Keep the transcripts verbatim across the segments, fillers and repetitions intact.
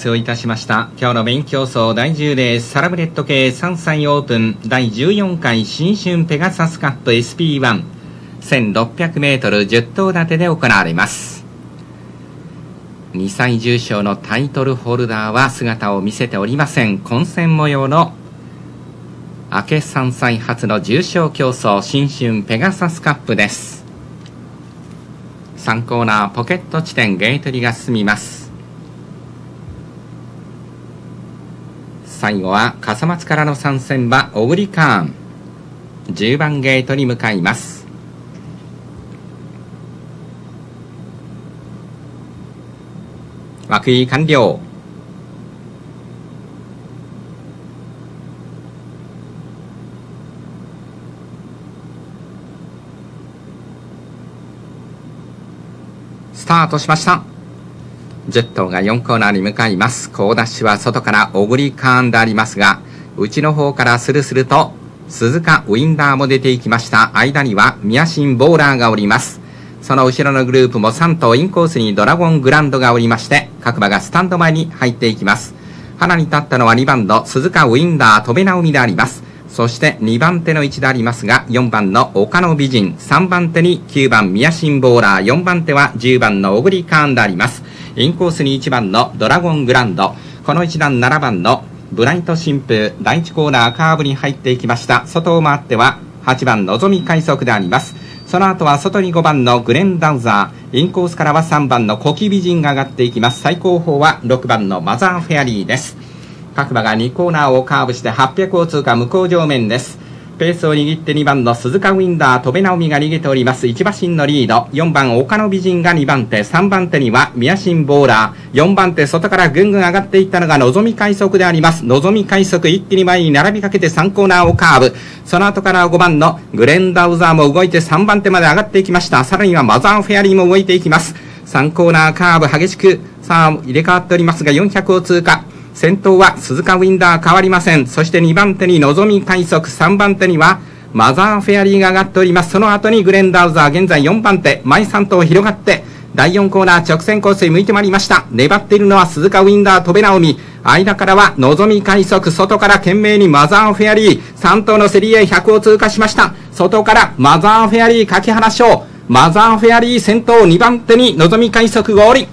をいたしました。今日のメイン競争だいじゅうレースサラブレッド系さんさいオープンだいじゅうよんかい新春ペガサスカップ エスピーワン せんろっぴゃくメートルじゅっ頭立てで行われます。にさい重賞のタイトルホルダーは姿を見せておりません。混戦模様の明けさんさい初の重賞競争新春ペガサスカップです。さんコーナーポケット地点ゲート入りが進みます。最後は笠松からの参戦馬オグリカーン、じゅうばんゲートに向かいます。枠入り完了。スタートしました。じゅっ頭がよんコーナーに向かいます。好ダッシュは外からオグリカーンでありますが、内の方からスルスルと鈴鹿ウィンダーも出ていきました。間にはミヤシンボーラーがおります。その後ろのグループもさん頭インコースにドラゴングランドがおりまして、各馬がスタンド前に入っていきます。花に立ったのはにばんの鈴鹿ウィンダー戸辺直美であります。そしてにばん手の位置でありますが、よんばんの岡野美人、さんばん手にきゅうばんミヤシンボーラー、よんばん手はじゅうばんのオグリカーンであります。インコースにいちばんのドラゴングランド、この一段ななばんのブライト新風、だいいちコーナーカーブに入っていきました。外を回ってははちばんのぞみ快速であります。その後は外にごばんのグレンダウザー、インコースからはさんばんのコキ美人が上がっていきます。最後方はろくばんのマザーフェアリーです。各馬がにコーナーをカーブしてはっぴゃくを通過、向こう上面です。ペースを握ってにばんの鈴鹿ウィンダー戸辺直美が逃げております。いち馬身のリード、よんばん岡野美人がにばん手、さんばん手にはミヤシンボーラー、よんばん手外からぐんぐん上がっていったのがのぞみ快速であります。のぞみ快速一気に前に並びかけてさんコーナーをカーブ、その後からごばんのグレンダウザーも動いてさんばん手まで上がっていきました。さらにはマザーフェアリーも動いていきます。さんコーナーカーブ激しくさあ入れ替わっておりますが、よんひゃくを通過。先頭は鈴鹿ウィンダー変わりません。そしてにばん手にのぞみ快速、さんばん手にはマザーフェアリーが上がっております。その後にグレンダウザー、現在よんばん手、前さん頭広がってだいよんコーナー直線コースへ向いてまいりました。粘っているのは鈴鹿ウィンダー戸辺直美、間からはのぞみ快速、外から懸命にマザーフェアリー、さん頭の競り合いひゃくを通過しました。外からマザーフェアリー柿原翔、マザーフェアリー先頭、にばん手にのぞみ快速合理、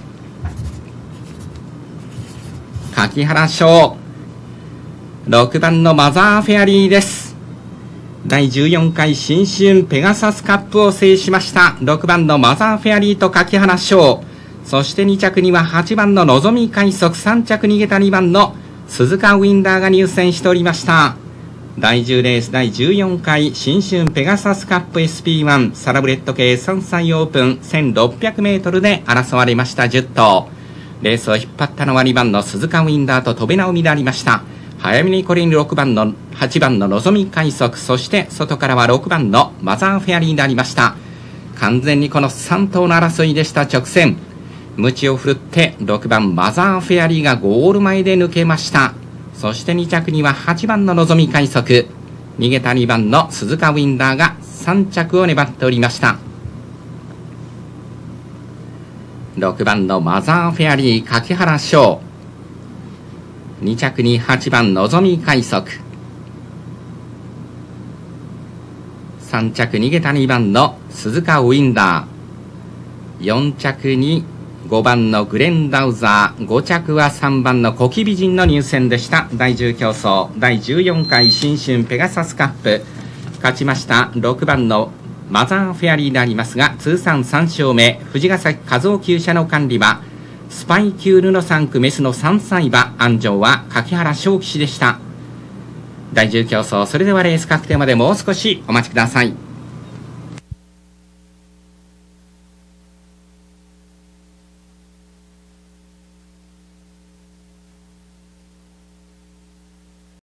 柿原翔、ろくばんのマザーフェアリーです。だいじゅうよんかい新春ペガサスカップを制しましたろくばんのマザーフェアリーと柿原翔、そしてに着にははちばんののぞみ快速、さん着逃げたにばんの鈴鹿ウィンダーが入選しておりました。だいじゅうレースだいじゅうよんかい新春ペガサスカップ エスピーワン サラブレッド系さんさいオープンせんろっぴゃくメートルで争われましたじゅっ頭。レースを引っ張ったのはにばんの鈴鹿ウィンダーと戸辺直美でありました。早めにこれにろくばんのはちばんののぞみ快速、そして外からはろくばんのマザーフェアリーでありました。完全にこのさん頭の争いでした。直線鞭を振るってろくばんマザーフェアリーがゴール前で抜けました。そしてに着にははちばんののぞみ快速、逃げたにばんの鈴鹿ウィンダーがさん着を粘っておりました。ろくばんのマザーフェアリー柿原翔、に着にはちばんのぞみ快速、さん着逃げたにばんの鈴鹿ウィンダー、よん着にごばんのグレンダウザー、ご着はさんばんのコキ美人の入選でした。だいじゅう競争だいじゅうよんかい新春ペガサスカップ、勝ちましたろくばんのマザーフェアリーでありますが、通算さん勝目、藤ヶ崎和夫厩舎の管理馬スパイキュールのさん区メスのさんさい馬、安城は柿原翔騎手でした。だいじゅう競争、それではレース確定までもう少しお待ちください。